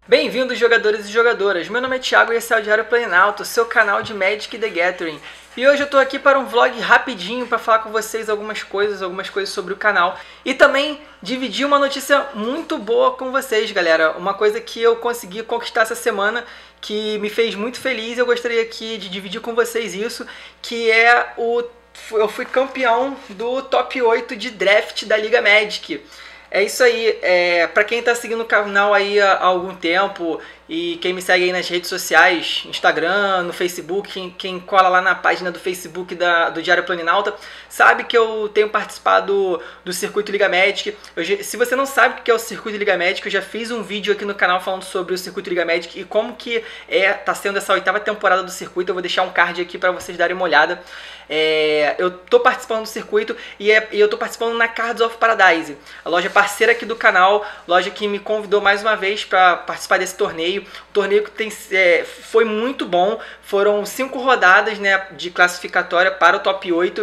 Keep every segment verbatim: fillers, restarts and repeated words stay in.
Bem-vindos, jogadores e jogadoras, meu nome é Thiago e esse é o Diário Planalto, seu canal de Magic the Gathering. E hoje eu tô aqui para um vlog rapidinho para falar com vocês algumas coisas, algumas coisas sobre o canal. E também dividir uma notícia muito boa com vocês, galera. Uma coisa que eu consegui conquistar essa semana, que me fez muito feliz, eu gostaria aqui de dividir com vocês isso, que é o... eu fui campeão do top oito de draft da Liga Magic. É isso aí, é, pra quem tá seguindo o canal aí há algum tempo e quem me segue aí nas redes sociais, Instagram, no Facebook, quem, quem cola lá na página do Facebook da, do Diário Planinauta, sabe que eu tenho participado do Circuito Liga Magic. Eu, se você não sabe o que é o Circuito Liga Magic, eu já fiz um vídeo aqui no canal falando sobre o Circuito Liga Magic e como que é, tá sendo essa oitava temporada do circuito. Eu vou deixar um card aqui pra vocês darem uma olhada. É, eu tô participando do circuito e, é, e eu tô participando na Cards of Paradise, a loja parceira aqui do canal, loja que me convidou mais uma vez para participar desse torneio. O torneio que tem, é, foi muito bom, foram cinco rodadas, né, de classificatória para o top oito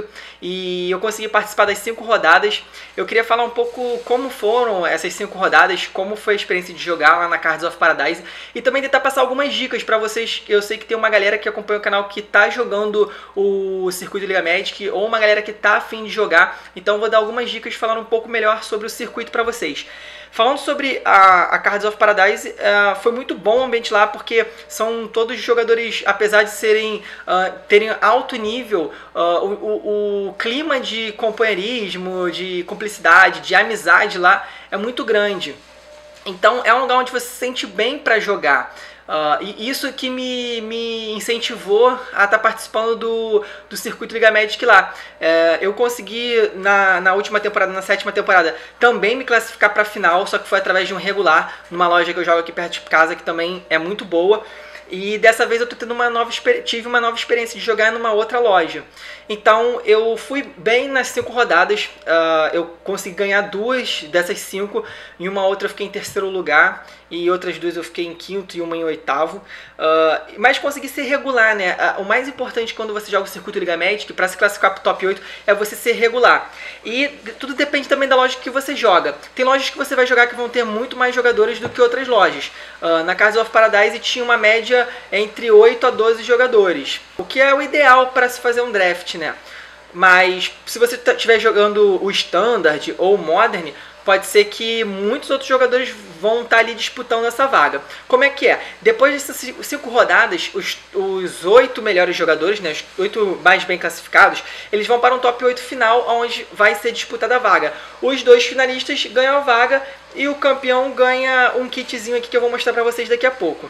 e eu consegui participar das cinco rodadas. Eu queria falar um pouco como foram essas cinco rodadas, como foi a experiência de jogar lá na Cards of Paradise e também tentar passar algumas dicas para vocês. Eu sei que tem uma galera que acompanha o canal que tá jogando o circuito de Liga Magic ou uma galera que tá afim de jogar, então eu vou dar algumas dicas falando um pouco melhor sobre o circuito para vocês. Falando sobre a, a Cards of Paradise, uh, foi muito bom o ambiente lá, porque são todos jogadores, apesar de serem, uh, terem alto nível, uh, o, o, o clima de companheirismo, de cumplicidade, de amizade lá é muito grande. Então é um lugar onde você se sente bem para jogar. Uh, e isso que me, me incentivou a estar tá participando do, do Circuito Liga Magic lá. Uh, eu consegui na, na última temporada, na sétima temporada, também me classificar para a final, só que foi através de um regular, numa loja que eu jogo aqui perto de casa, que também é muito boa. E dessa vez eu tô tendo uma nova, tive uma nova experiência de jogar numa outra loja. Então eu fui bem nas cinco rodadas, uh, eu consegui ganhar duas dessas cinco, em uma outra eu fiquei em terceiro lugar, e outras duas eu fiquei em quinto e uma em oitavo. Uh, mas consegui ser regular, né? Uh, o mais importante quando você joga o Circuito Liga Magic, para se classificar para o top oito, é você ser regular. E tudo depende também da loja que você joga. Tem lojas que você vai jogar que vão ter muito mais jogadores do que outras lojas. Uh, na Cards of Paradise tinha uma média entre oito a doze jogadores, o que é o ideal para se fazer um draft, né? Mas se você estiver jogando o Standard ou o Modern, pode ser que muitos outros jogadores vão estar ali disputando essa vaga. Como é que é? Depois dessas cinco rodadas, os, os oito melhores jogadores, né, os oito mais bem classificados, eles vão para um top oito final, onde vai ser disputada a vaga. Os dois finalistas ganham a vaga e o campeão ganha um kitzinho aqui que eu vou mostrar para vocês daqui a pouco.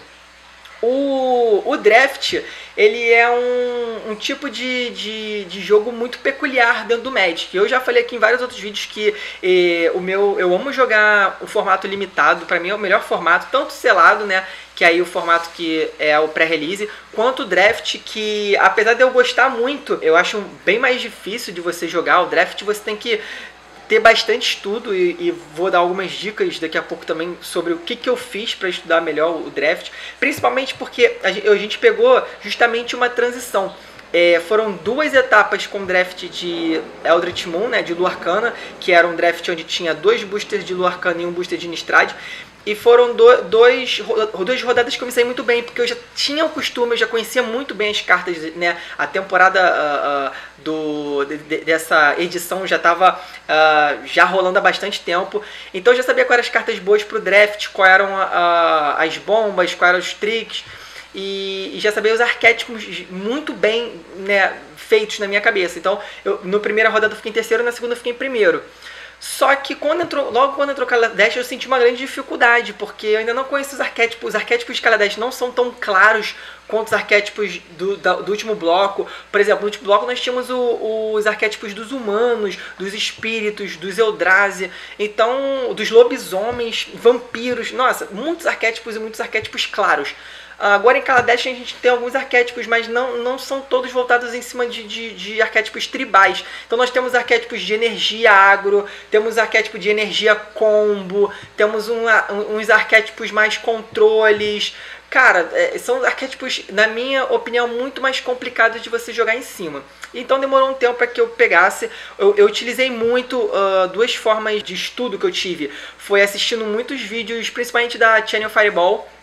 O, o draft, ele é um, um tipo de, de, de jogo muito peculiar dentro do Magic. Eu já falei aqui em vários outros vídeos que eh, o meu, eu amo jogar o formato limitado, para mim é o melhor formato, tanto selado, né, que aí o formato que é o pré-release, quanto o draft, que apesar de eu gostar muito, eu acho bem mais difícil de você jogar. O draft você tem que ter bastante estudo e, e vou dar algumas dicas daqui a pouco também sobre o que, que eu fiz para estudar melhor o draft, principalmente porque a gente, a gente pegou justamente uma transição. É, foram duas etapas com draft de Eldritch Moon, né, de Lua Arcana, que era um draft onde tinha dois boosters de Lua Arcana e um booster de Innistrad. E foram do, dois, duas rodadas que eu me saí muito bem, porque eu já tinha o costume, eu já conhecia muito bem as cartas, né? A temporada uh, uh, do, de, dessa edição já estava uh, já rolando há bastante tempo. Então eu já sabia quais eram as cartas boas para o draft, quais eram uh, as bombas, quais eram os tricks. E, e já sabia os arquétipos muito bem, né, feitos na minha cabeça. Então eu, no primeira rodada eu fiquei em terceiro, na segunda eu fiquei em primeiro. Só que quando entrou, logo quando entrou Kaladesh eu senti uma grande dificuldade, porque eu ainda não conheço os arquétipos. Os arquétipos de Kaladesh não são tão claros quanto os arquétipos do, da, do último bloco. Por exemplo, no último bloco nós tínhamos o, os arquétipos dos humanos, dos espíritos, dos Eldrazi, então dos lobisomens, vampiros. Nossa, muitos arquétipos e muitos arquétipos claros. Agora em Kaladesh a gente tem alguns arquétipos, mas não, não são todos voltados em cima de, de, de arquétipos tribais. Então nós temos arquétipos de energia agro, temos arquétipo de energia combo, temos um, uns arquétipos mais controles. Cara, é, são arquétipos, na minha opinião, muito mais complicados de você jogar em cima. Então demorou um tempo para que eu pegasse. Eu, eu utilizei muito uh, duas formas de estudo que eu tive. Foi assistindo muitos vídeos, principalmente da Channel Fireball,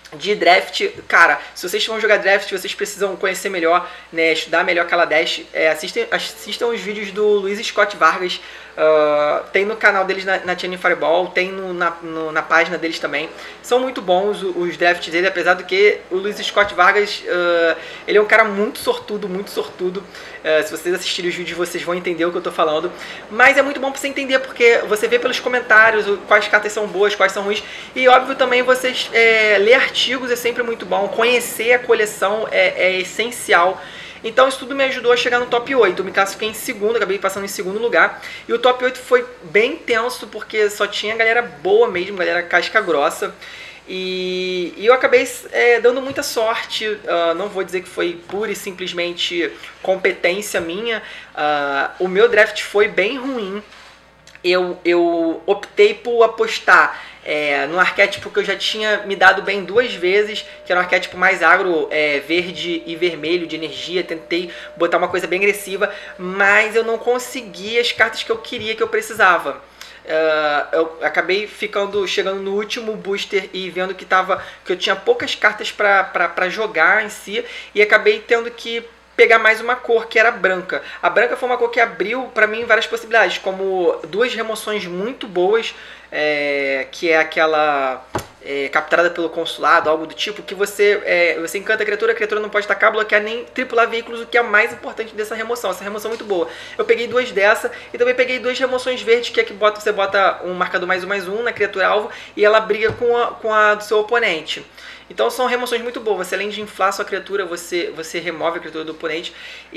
de draft. Cara, se vocês vão jogar draft, vocês precisam conhecer melhor, né, estudar melhor Kaladesh. É, assistem, assistam os vídeos do Luiz Scott Vargas. Uh, tem no canal deles na, na Channel Fireball, tem no, na, no, na página deles também. São muito bons os, os drafts dele, apesar do que o Luiz Scott Vargas, uh, ele é um cara muito sortudo, muito sortudo. Uh, se vocês assistirem os vídeos, vocês vão entender o que eu tô falando. Mas é muito bom pra você entender, porque você vê pelos comentários quais cartas são boas, quais são ruins. E óbvio também vocês é, ler artigos é sempre muito bom. Conhecer a coleção é, é essencial. Então isso tudo me ajudou a chegar no top oito. Eu me classifiquei em segundo, acabei passando em segundo lugar. E o top oito foi bem tenso, porque só tinha galera boa mesmo, galera casca grossa. E, e eu acabei é, dando muita sorte. Uh, não vou dizer que foi pura e simplesmente competência minha. Uh, o meu draft foi bem ruim. Eu, eu optei por apostar é, no arquétipo que eu já tinha me dado bem duas vezes, que era um arquétipo mais agro, é, verde e vermelho de energia. Tentei botar uma coisa bem agressiva, mas eu não consegui as cartas que eu queria, que eu precisava. Uh, eu acabei ficando, chegando no último booster e vendo que, tava, que eu tinha poucas cartas para jogar em si, e acabei tendo que pegar mais uma cor, que era branca. A branca foi uma cor que abriu para mim várias possibilidades, como duas remoções muito boas, é, que é aquela é, capturada pelo consulado, algo do tipo, que você, é, você encanta a criatura, a criatura não pode atacar, bloquear nem tripular veículos, o que é o mais importante dessa remoção. Essa remoção é muito boa. Eu peguei duas dessa e também peguei duas remoções verdes, que é que bota, você bota um marcador mais um mais um na criatura alvo e ela briga com a, com a do seu oponente. Então são remoções muito boas. Você, além de inflar sua criatura, você, você remove a criatura do oponente.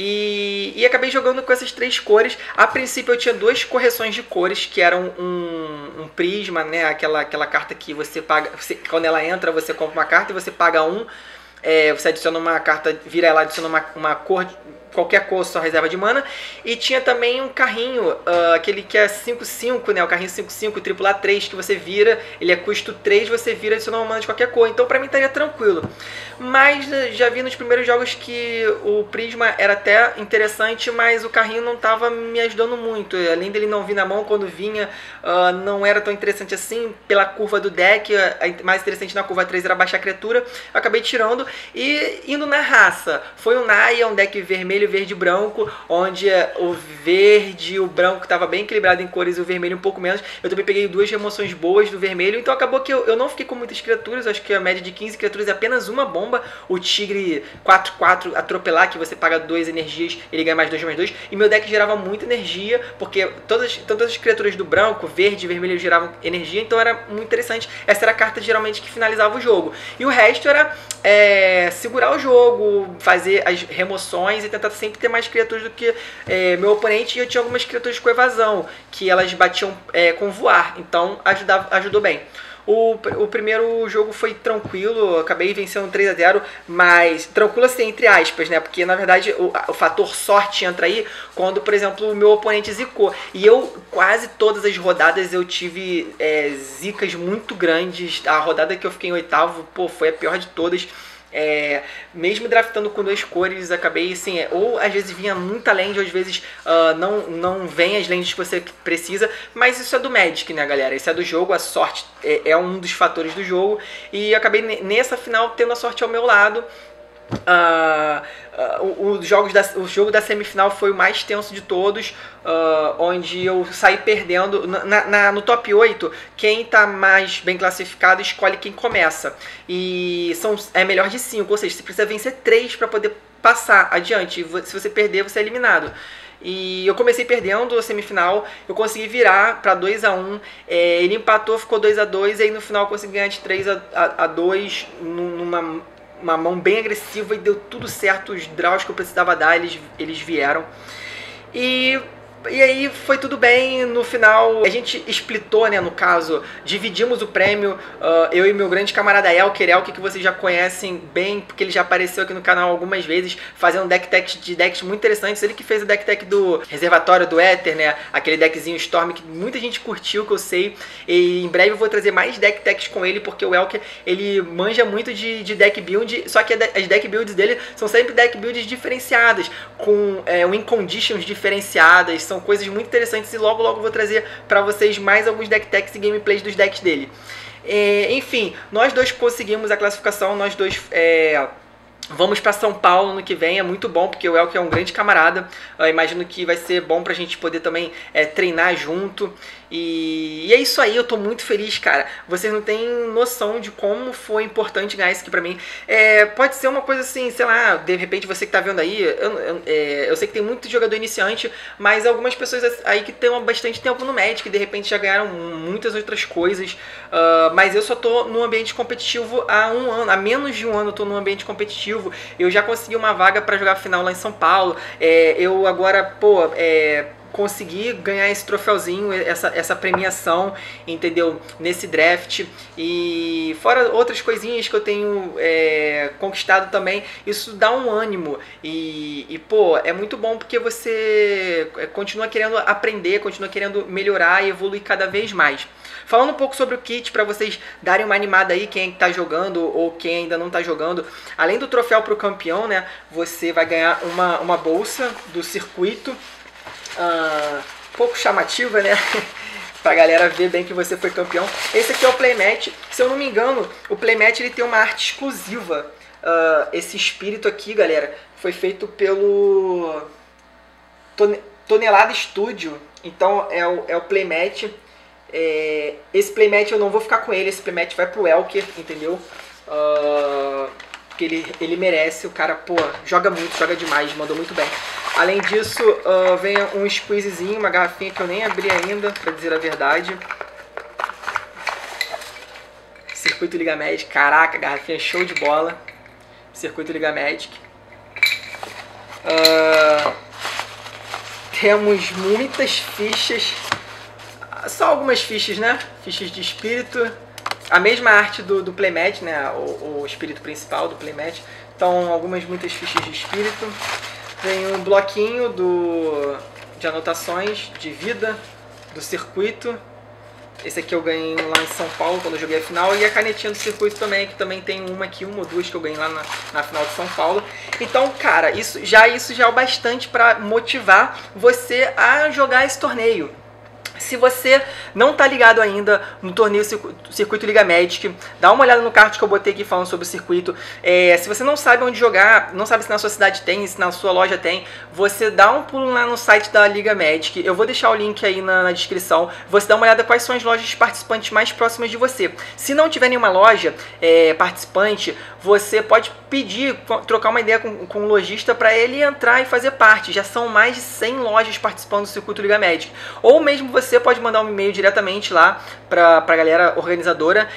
E, e acabei jogando com essas três cores. A princípio eu tinha duas correções de cores, que eram um, um prisma, né? Aquela, aquela carta que você paga. Você, quando ela entra, você compra uma carta e você paga um. É, você adiciona uma carta, vira ela, adiciona uma, uma cor, qualquer cor, sua reserva de mana. E tinha também um carrinho, uh, aquele que é cinco cinco, né? O carrinho cinco cinco, triplo A três, que você vira, ele é custo três, você vira, adiciona uma mana de qualquer cor. Então pra mim estaria tranquilo. Mas já vi nos primeiros jogos que o prisma era até interessante, mas o carrinho não estava me ajudando muito. Além dele não vir na mão, quando vinha, uh, não era tão interessante assim. Pela curva do deck, a mais interessante na curva três era baixar a criatura. Eu acabei tirando e indo na raça. Foi o Naya, um deck vermelho, verde e branco, onde o verde e o branco estava bem equilibrado em cores e o vermelho um pouco menos. Eu também peguei duas remoções boas do vermelho, então acabou que eu, eu não fiquei com muitas criaturas. Acho que a média de quinze criaturas é apenas uma bomba. O tigre quatro quatro atropelar, que você paga duas energias, ele ganha mais dois mais dois. E meu deck gerava muita energia, porque todas, todas as criaturas do branco, verde e vermelho geravam energia, então era muito interessante. Essa era a carta geralmente que finalizava o jogo. E o resto era é, segurar o jogo, fazer as remoções e tentar sempre ter mais criaturas do que é, meu oponente. E eu tinha algumas criaturas com evasão, que elas batiam é, com voar, então ajudava, ajudou bem. O, o primeiro jogo foi tranquilo, eu acabei vencendo três a zero, mas tranquilo assim, entre aspas, né? Porque na verdade o, o fator sorte entra aí quando, por exemplo, o meu oponente zicou. E eu, quase todas as rodadas, eu tive é, zicas muito grandes. A rodada que eu fiquei em oitavo, pô, foi a pior de todas. É, mesmo draftando com duas cores, acabei assim, ou às vezes vinha muita land, ou às vezes uh, não, não vem as lands que você precisa, mas isso é do Magic, né, galera? Isso é do jogo, a sorte é, é um dos fatores do jogo, e acabei nessa final tendo a sorte ao meu lado. Uh, uh, os jogos da, o jogo da semifinal foi o mais tenso de todos, uh, onde eu saí perdendo. Na, na, no top oito, quem está mais bem classificado escolhe quem começa. E são, é melhor de cinco, ou seja, você precisa vencer três para poder passar adiante. Se você perder, você é eliminado. E eu comecei perdendo a semifinal, eu consegui virar para dois a um, é, ele empatou, ficou dois a dois, e aí no final eu consegui ganhar de três a dois numa... uma mão bem agressiva, e deu tudo certo. Os draws que eu precisava dar, eles, eles vieram. E, e aí foi tudo bem. No final a gente splitou, né, no caso, dividimos o prêmio, uh, eu e meu grande camarada Elker, Elker, que vocês já conhecem bem, porque ele já apareceu aqui no canal algumas vezes, fazendo deck tech de decks muito interessantes. Ele que fez o deck tech do reservatório do Éter, né, aquele deckzinho Storm que muita gente curtiu, que eu sei. E em breve eu vou trazer mais deck techs com ele, porque o Elker, ele manja muito de, de deck build, só que as deck builds dele são sempre deck builds diferenciadas, com é, win conditions diferenciadas. São coisas muito interessantes, e logo logo vou trazer para vocês mais alguns deck techs e gameplays dos decks dele. É, enfim, nós dois conseguimos a classificação, nós dois... É, vamos para São Paulo no que vem, é muito bom, porque o Elker é um grande camarada. Eu imagino que vai ser bom pra gente poder também é, treinar junto. E, e é isso aí, eu tô muito feliz, cara. Vocês não têm noção de como foi importante ganhar isso aqui pra mim. É, pode ser uma coisa assim, sei lá, de repente você que tá vendo aí, eu, eu, é, eu sei que tem muito jogador iniciante, mas algumas pessoas aí que estão há bastante tempo no Magic, de repente já ganharam muitas outras coisas. Uh, mas eu só tô no ambiente competitivo há um ano, há menos de um ano eu tô no ambiente competitivo. Eu já consegui uma vaga pra jogar a final lá em São Paulo. É, eu agora, pô, é... consegui ganhar esse troféuzinho, essa, essa premiação, entendeu? Nesse draft. E fora outras coisinhas que eu tenho é, conquistado também, isso dá um ânimo. E, e, pô, é muito bom porque você continua querendo aprender, continua querendo melhorar e evoluir cada vez mais. Falando um pouco sobre o kit, para vocês darem uma animada aí, quem está jogando ou quem ainda não está jogando. Além do troféu para o campeão, né? Você vai ganhar uma, uma bolsa do circuito. Uh, pouco chamativa, né? Pra galera ver bem que você foi campeão. Esse aqui é o playmat. Se eu não me engano, o playmat ele tem uma arte exclusiva. Uh, esse espírito aqui, galera, foi feito pelo Tone... Tonelada Studio. Então é o, é o playmat. É... Esse playmat eu não vou ficar com ele. Esse playmat vai pro Elker, entendeu? Uh... Porque ele, ele merece. O cara, pô, joga muito, joga demais, mandou muito bem. Além disso, uh, vem um squeezezinho, uma garrafinha que eu nem abri ainda, pra dizer a verdade. Circuito Liga Magic, caraca, garrafinha show de bola. Circuito Liga Magic. Uh, temos muitas fichas, só algumas fichas, né? Fichas de espírito. A mesma arte do, do playmat, né? O, o espírito principal do playmat. Então, algumas, muitas fichas de espírito. Vem um bloquinho do, de anotações de vida do circuito. Esse aqui eu ganhei lá em São Paulo quando eu joguei a final. E a canetinha do circuito também, que também tem uma aqui, uma ou duas que eu ganhei lá na, na final de São Paulo. Então, cara, isso já, isso já é o bastante para motivar você a jogar esse torneio. Se você não tá ligado ainda no torneio Circuito Liga Magic, dá uma olhada no card que eu botei aqui falando sobre o circuito. É, se você não sabe onde jogar, não sabe se na sua cidade tem, se na sua loja tem, você dá um pulo lá no site da Liga Magic. Eu vou deixar o link aí na, na descrição. Você dá uma olhada quais são as lojas participantes mais próximas de você. Se não tiver nenhuma loja é, participante, você pode pedir, trocar uma ideia com, com o lojista para ele entrar e fazer parte. Já são mais de cem lojas participando do Circuito Liga Magic. Ou mesmo você Você pode mandar um e-mail diretamente lá para a galera organizadora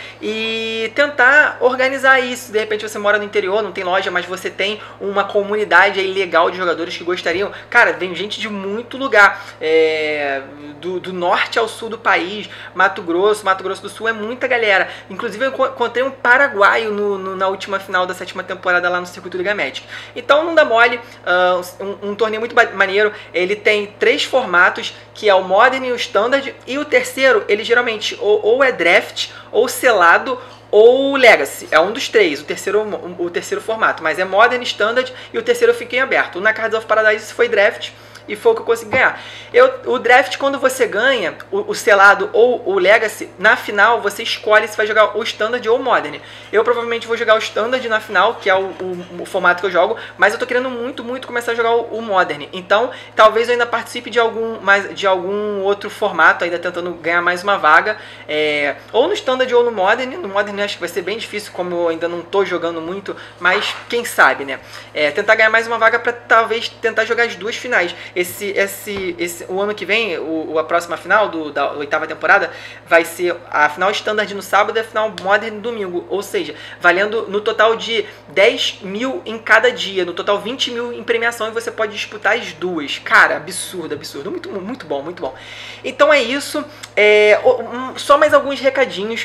e tentar organizar isso. De repente você mora no interior, não tem loja, mas você tem uma comunidade aí legal de jogadores que gostariam. Cara, vem gente de muito lugar, é, do, do norte ao sul do país, Mato Grosso, Mato Grosso do Sul, é muita galera. Inclusive eu encontrei um paraguaio no, no, na última final da sétima temporada lá no Circuito Liga Magic. Então não dá mole, uh, um, um torneio muito maneiro. Ele tem três formatos, que é o Modern e o Standard, e o terceiro, ele geralmente ou, ou é Draft, ou Selado, ou Legacy. É um dos três, o terceiro, o, o terceiro formato, mas é Modern, Standard, e o terceiro eu fiquei aberto. O na Cards of Paradise foi Draft, e foi o que eu consegui ganhar. Eu, o draft, quando você ganha o, o selado ou o Legacy, na final você escolhe se vai jogar o Standard ou o Modern. Eu provavelmente vou jogar o Standard na final, que é o, o, o formato que eu jogo, mas eu tô querendo muito, muito começar a jogar o, o Modern. Então, talvez eu ainda participe de algum, mais, de algum outro formato, ainda tentando ganhar mais uma vaga, é, ou no Standard ou no Modern. No Modern acho que vai ser bem difícil, como eu ainda não tô jogando muito, mas quem sabe, né? É, tentar ganhar mais uma vaga para talvez tentar jogar as duas finais. Esse, esse, esse, o ano que vem, o, a próxima final do, da oitava temporada vai ser a final Standard no sábado e a final Modern no domingo. Ou seja, valendo no total de dez mil em cada dia, no total vinte mil em premiação, e você pode disputar as duas. Cara, absurdo, absurdo. Muito, muito bom, muito bom. Então é isso. É, só mais alguns recadinhos.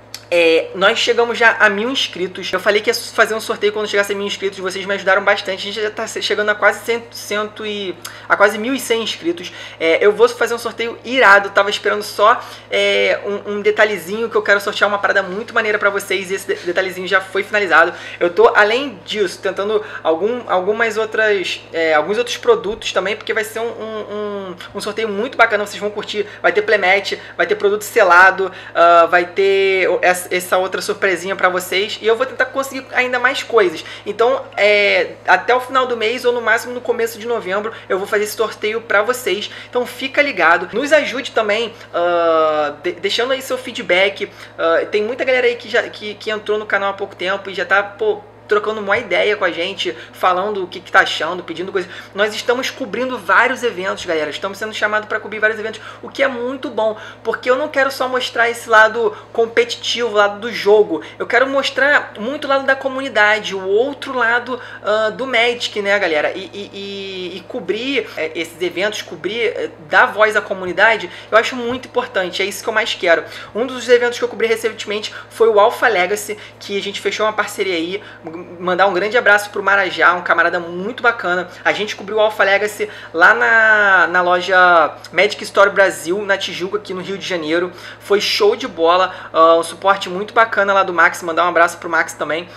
É, nós chegamos já a mil inscritos. Eu falei que ia fazer um sorteio quando chegasse a mil inscritos. Vocês me ajudaram bastante. A gente já está chegando a quase cem, cem e, a quase mil e cem inscritos. É, eu vou fazer um sorteio irado. Tava esperando só é, um, um detalhezinho que eu quero sortear, uma parada muito maneira para vocês. E esse detalhezinho já foi finalizado. Eu tô, além disso, tentando algum, algumas outras, é, alguns outros produtos também, porque vai ser um, um, um sorteio muito bacana. Vocês vão curtir. Vai ter playmat, vai ter produto selado, uh, vai ter essa essa outra surpresinha pra vocês. E eu vou tentar conseguir ainda mais coisas. Então, é, até o final do mês, ou no máximo no começo de novembro, eu vou fazer esse sorteio pra vocês. Então fica ligado. Nos ajude também, uh, de, deixando aí seu feedback. Uh, tem muita galera aí que, já, que, que entrou no canal há pouco tempo e já tá, pô, trocando uma ideia com a gente, falando o que, que tá achando, pedindo coisas. Nós estamos cobrindo vários eventos, galera. Estamos sendo chamados para cobrir vários eventos, o que é muito bom, porque eu não quero só mostrar esse lado competitivo, lado do jogo. Eu quero mostrar muito o lado da comunidade, o outro lado uh, do Magic, né, galera? E, e, e, e cobrir é, esses eventos, cobrir, é, dar voz à comunidade, eu acho muito importante. É isso que eu mais quero. Um dos eventos que eu cobri recentemente foi o Alpha Legacy, que a gente fechou uma parceria aí. Mandar um grande abraço pro Marajá, um camarada muito bacana. A gente cobriu o Alpha Legacy lá na, na loja Magic Store Brasil, na Tijuca, aqui no Rio de Janeiro. Foi show de bola, uh, um suporte muito bacana lá do Max. Mandar um abraço pro Max também.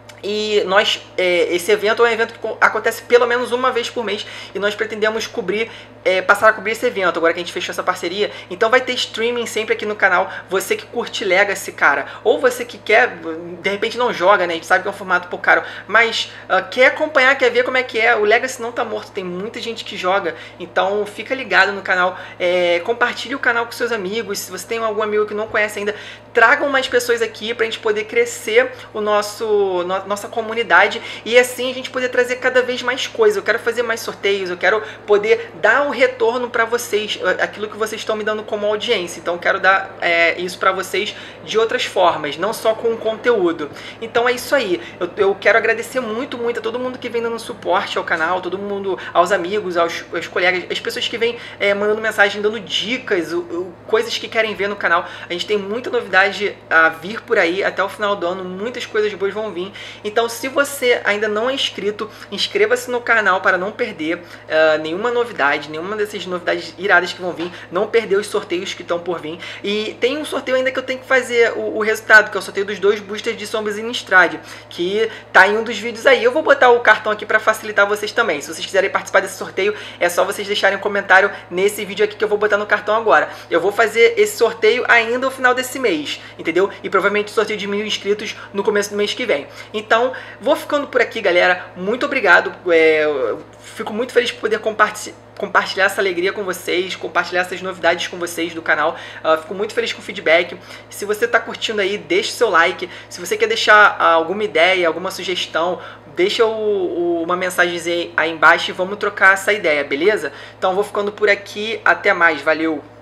E nós, é, esse evento é um evento que acontece pelo menos uma vez por mês e nós pretendemos cobrir, é, passar a cobrir esse evento, agora que a gente fechou essa parceria. Então vai ter streaming sempre aqui no canal. Você que curte Legacy, cara, ou você que quer, de repente não joga, né, a gente sabe que é um formato um pouco caro, mas uh, quer acompanhar, quer ver como é que é, o Legacy não tá morto, tem muita gente que joga, então fica ligado no canal, é, compartilhe o canal com seus amigos. Se você tem algum amigo que não conhece ainda, tragam mais pessoas aqui pra gente poder crescer o nosso... no, nossa comunidade e assim a gente poder trazer cada vez mais coisas. Eu quero fazer mais sorteios, eu quero poder dar um retorno para vocês, aquilo que vocês estão me dando como audiência. Então eu quero dar é, isso para vocês de outras formas, não só com conteúdo. Então é isso aí. Eu, eu quero agradecer muito, muito a todo mundo que vem dando suporte ao canal, todo mundo, aos amigos, aos, aos colegas, as pessoas que vêm é, mandando mensagem, dando dicas, o, o, coisas que querem ver no canal. A gente tem muita novidade a vir por aí até o final do ano, muitas coisas boas vão vir. Então, se você ainda não é inscrito, inscreva-se no canal para não perder uh, nenhuma novidade, nenhuma dessas novidades iradas que vão vir, não perder os sorteios que estão por vir. E tem um sorteio ainda que eu tenho que fazer o, o resultado, que é o sorteio dos dois boosters de Sombras Innistrad, que tá em um dos vídeos aí. Eu vou botar o cartão aqui para facilitar vocês também. Se vocês quiserem participar desse sorteio, é só vocês deixarem um comentário nesse vídeo aqui que eu vou botar no cartão agora. Eu vou fazer esse sorteio ainda no final desse mês, entendeu? E provavelmente o sorteio de mil inscritos no começo do mês que vem. Então, vou ficando por aqui, galera. Muito obrigado. É, fico muito feliz por poder compartilhar compartilhar essa alegria com vocês, compartilhar essas novidades com vocês do canal. Uh, fico muito feliz com o feedback. Se você está curtindo aí, deixe seu like. Se você quer deixar uh, alguma ideia, alguma sugestão, deixa o, o, uma mensagem aí embaixo e vamos trocar essa ideia, beleza? Então vou ficando por aqui. Até mais. Valeu!